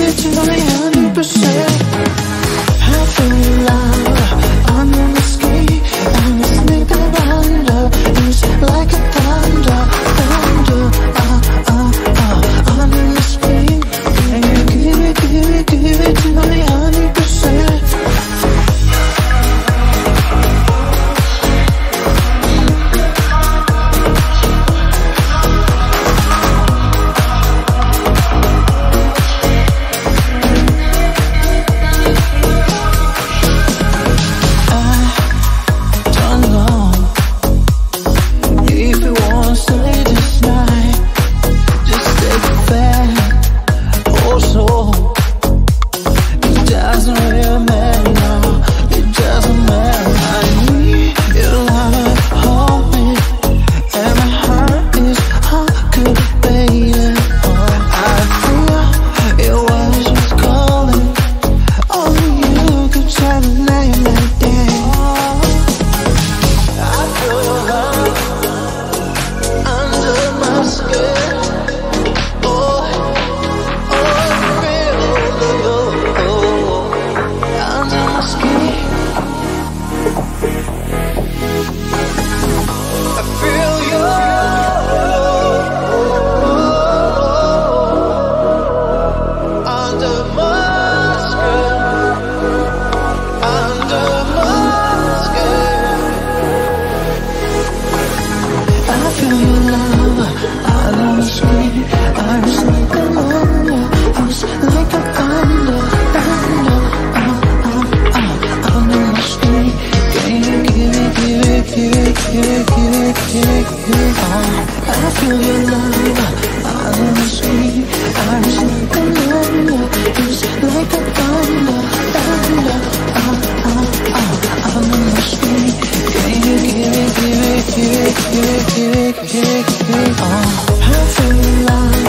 it to me 100%. I feel your love under my skin, and it's sneaking under. It's like a thunder, thunder, under my skin. Can you give it to me 100%? I feel your love on the screen. I just like a number. It's like a thunder, thunder, on the screen. Can you give it, I feel your love.